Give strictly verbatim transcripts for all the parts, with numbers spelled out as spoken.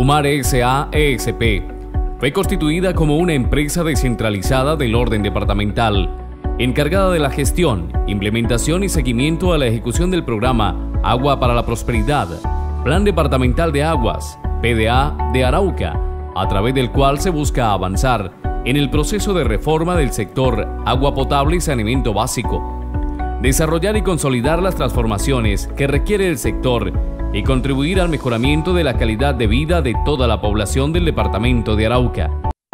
Umar S A E S P fue constituida como una empresa descentralizada del orden departamental, encargada de la gestión, implementación y seguimiento a la ejecución del programa Agua para la Prosperidad, Plan Departamental de Aguas, P D A de Arauca, a través del cual se busca avanzar en el proceso de reforma del sector agua potable y saneamiento básico, desarrollar y consolidar las transformaciones que requiere el sector y contribuir al mejoramiento de la calidad de vida de toda la población del departamento de Arauca.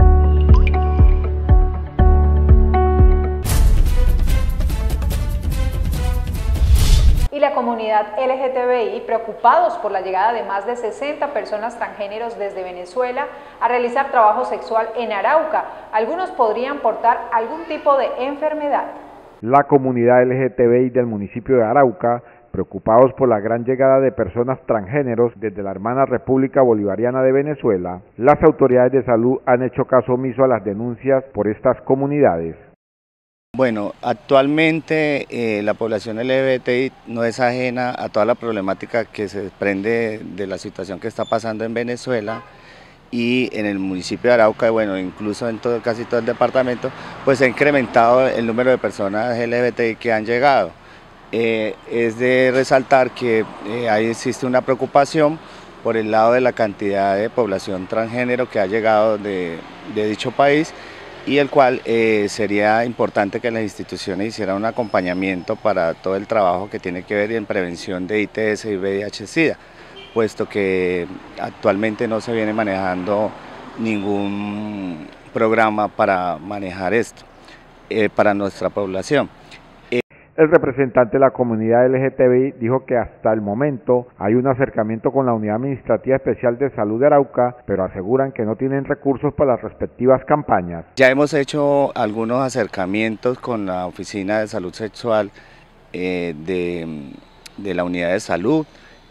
Y la comunidad L G T B I, preocupados por la llegada de más de sesenta personas transgéneros desde Venezuela a realizar trabajo sexual en Arauca. Algunos podrían portar algún tipo de enfermedad. La comunidad L G T B I del municipio de Arauca, preocupados por la gran llegada de personas transgéneros desde la hermana República Bolivariana de Venezuela, las autoridades de salud han hecho caso omiso a las denuncias por estas comunidades. Bueno, actualmente eh, la población L G B T I no es ajena a toda la problemática que se desprende de la situación que está pasando en Venezuela, y en el municipio de Arauca, bueno, incluso en todo, casi todo el departamento, pues se ha incrementado el número de personas L G B T I que han llegado. Eh, es de resaltar que eh, ahí existe una preocupación por el lado de la cantidad de población transgénero que ha llegado de, de dicho país, y el cual eh, sería importante que las instituciones hicieran un acompañamiento para todo el trabajo que tiene que ver en prevención de I T S y V I H SIDA, puesto que actualmente no se viene manejando ningún programa para manejar esto eh, para nuestra población. El representante de la comunidad L G T B I dijo que hasta el momento hay un acercamiento con la Unidad Administrativa Especial de Salud de Arauca, pero aseguran que no tienen recursos para las respectivas campañas. Ya hemos hecho algunos acercamientos con la Oficina de Salud Sexual eh, de, de la Unidad de Salud,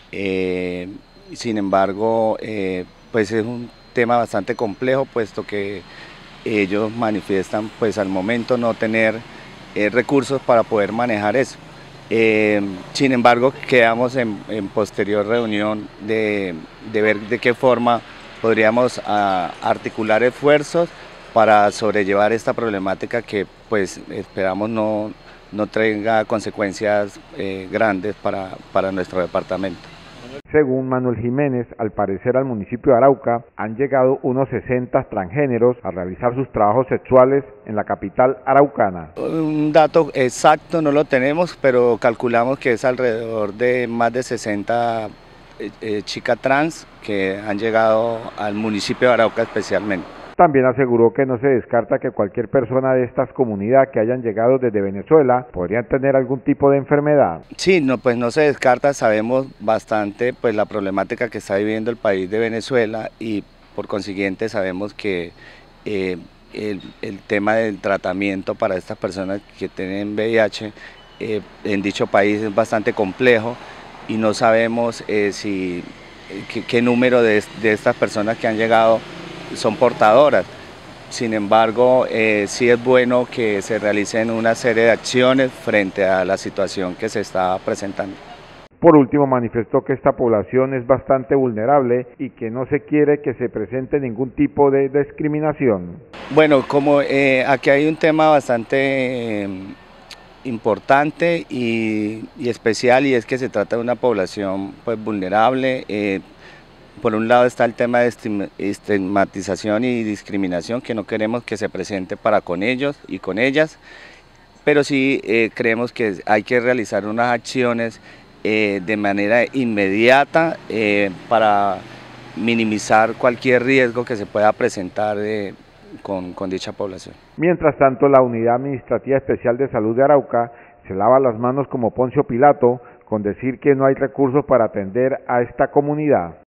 eh, sin embargo, eh, pues es un tema bastante complejo, puesto que ellos manifiestan pues al momento no tener Eh, recursos para poder manejar eso. Eh, sin embargo, quedamos en, en posterior reunión de, de ver de qué forma podríamos a, articular esfuerzos para sobrellevar esta problemática que pues esperamos no, no tenga consecuencias eh, grandes para, para nuestro departamento. Según Manuel Jiménez, al parecer al municipio de Arauca han llegado unos sesenta transgéneros a realizar sus trabajos sexuales en la capital araucana. Un dato exacto no lo tenemos, pero calculamos que es alrededor de más de sesenta eh, eh, chicas trans que han llegado al municipio de Arauca especialmente. También aseguró que no se descarta que cualquier persona de estas comunidades que hayan llegado desde Venezuela podrían tener algún tipo de enfermedad. Sí, no, pues no se descarta, sabemos bastante pues la problemática que está viviendo el país de Venezuela, y por consiguiente sabemos que eh, el, el tema del tratamiento para estas personas que tienen V I H eh, en dicho país es bastante complejo, y no sabemos eh, si qué, qué número de, de estas personas que han llegado son portadoras. Sin embargo, eh, sí es bueno que se realicen una serie de acciones frente a la situación que se está presentando. Por último, manifestó que esta población es bastante vulnerable y que no se quiere que se presente ningún tipo de discriminación. Bueno, como eh, aquí hay un tema bastante eh, importante y, y especial, y es que se trata de una población pues vulnerable. Eh, Por un lado está el tema de estigmatización y discriminación, que no queremos que se presente para con ellos y con ellas, pero sí eh, creemos que hay que realizar unas acciones eh, de manera inmediata eh, para minimizar cualquier riesgo que se pueda presentar eh, con, con dicha población. Mientras tanto, la Unidad Administrativa Especial de Salud de Arauca se lava las manos como Poncio Pilato con decir que no hay recursos para atender a esta comunidad.